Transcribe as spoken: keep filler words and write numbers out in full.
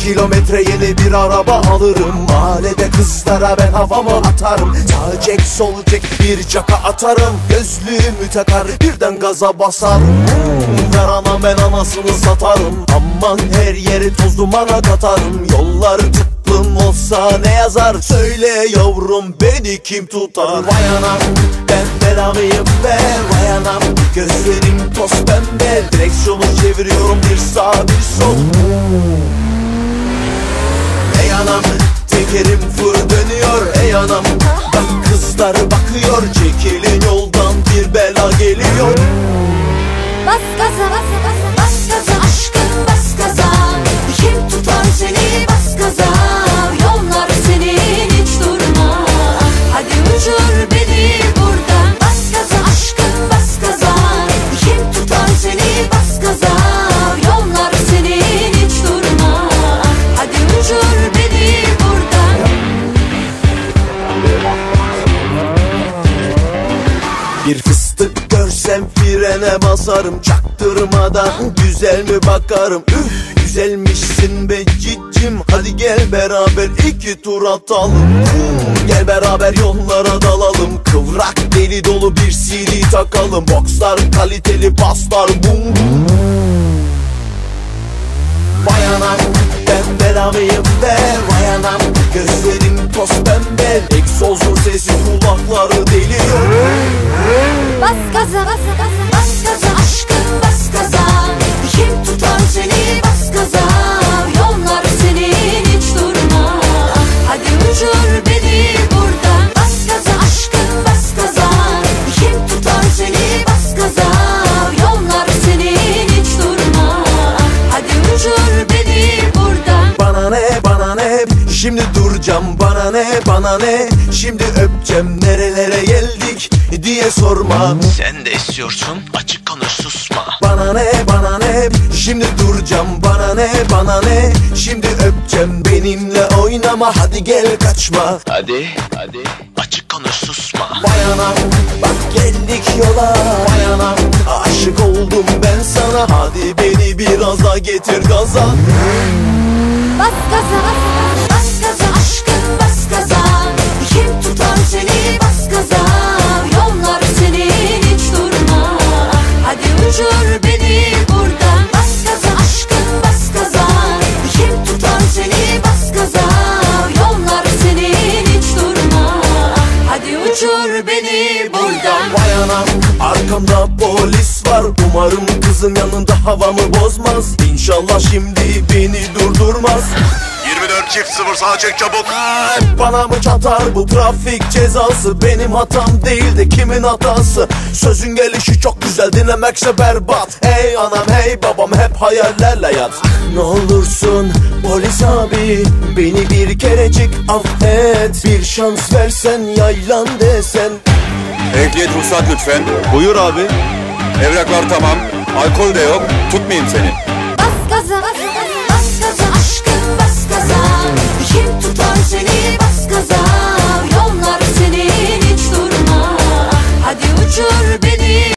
kilometre yeni bir araba alırım. Mahallede kızlara ben havamı atarım. Sağ cek sol cek bir caka atarım. Gözlüğümü takar birden gaza basarım. Ver ana ben anasını satarım. Aman her yeri toz dumana katarım. Yollar tıklım olsa ne yazar? Söyle yavrum beni kim tutar? Vay anam ben belamıyım be. Vay anam gözlerim toz pembe. Direksiyonu çeviriyorum bir sağ bir sol. Ey anam tekerim fır dönüyor. Ey anam bak kızlar bakıyor. Çekilin yoldan bir bela geliyor. Bas gaza bas gaza bas gaza aşkım bas gaza. Kim tutar seni bas gaza. Yollar senin hiç durma. Hadi uçur beni buradan. Bas gaza aşkım bas gaza. Kim tutar seni bas gaza. Yollar senin hiç durma. Hadi uçur beni buradan. Bir fıstık görsem frene basarım. Çaktırmadan güzel mi bakarım. Üf güzelmişsin be cicim. Hadi gel beraber iki tur atalım. Gel beraber yollara dalalım. Kıvrak deli dolu bir C D takalım. Boxlar kaliteli paslar bum. Vay anam ben belamıyım be. Vay anam gözlerim toz pembe. Egzozun sesi kulakları deliyor. Bas gaza bas gaza bas gaza aşkım bas gaza. Kim tutar seni bas gaza. Yollar senin hiç durma. Hadi uçur beni buradan. Bas gaza aşkım bas gaza. Kim tutar seni bas gaza. Yollar senin hiç durma. Hadi uçur beni buradan. Bana ne bana ne şimdi duracağım. Bana ne bana ne şimdi öpeceğim. Nerelere geldik diye sorma. Sen de istiyorsun açık konuş susma. Bana ne bana ne şimdi duracağım. Bana ne bana ne şimdi öpeceğim. Benimle oynama hadi gel kaçma. Hadi hadi açık konuş susma. Vay anam bak geldik yola. Vay anam aşık oldum ben sana. Hadi beni biraz daha getir gaza. Bas gaza bas gaza bas gaza aşkım bas gaza. Kim tutar seni bas gaza. Yollar senin hiç durma. Hadi uçur beni buradan. Bas gaza aşkım bas gaza. Kim tutar seni bas gaza. Yollar senin hiç durma. Hadi uçur beni buradan. Vay anam arkamda polis var. Umarım kızın yanında havamı bozmaz. İnşallah şimdi beni durdurmaz. yirmi dört çift sıfır sağa çek çabuk. Bana mı çatar bu trafik cezası? Benim hatam değil de kimin hatası? Sözün gelişi çok güzel dinlemekse berbat. Hey anam hey babam hep hayallerle yat. Ne olursun polis abi beni bir kerecik affet. Bir şans versen yaylan desen. Ehliyet ruhsat lütfen. Buyur abi. Evraklar tamam. Alkol de yok. Tutmayayım seni. Bas gaza bas gaza bas gaza aşkım bas gaza. Kim tutar seni bas gaza. Yollar senin hiç durma. Hadi uçur beni.